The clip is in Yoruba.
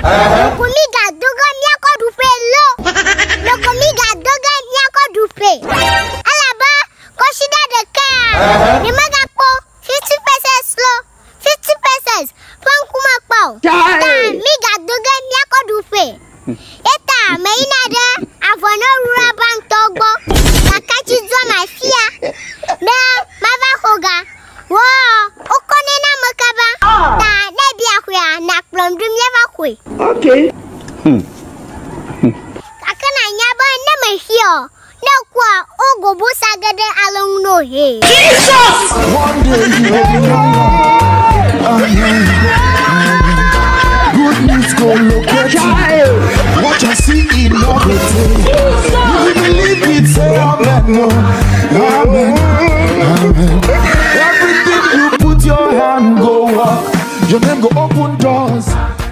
Kumiga doga nyako dupe lo. Lo kumiga doga nyako dupe. Alaba consider the car. Ni magapo 50 pesos lo. 50 pesos. Pon kuma pau. Miga doga nyako dupe. Eta meina de avono rura bank togo. Kakachi zo mafia. Na mava hoga. Wow, okone na makaba. Na nebi akuya na plomdum yeva kwe. Okay. Akana nyaba na mahio. Na kwa ogo busa gade along no he. Jesus! One day you will be good news go locate you. What you see in novelty. You will believe it, say amen, no. Amen, amen. Everything you put your hand go up. Your name go open doors.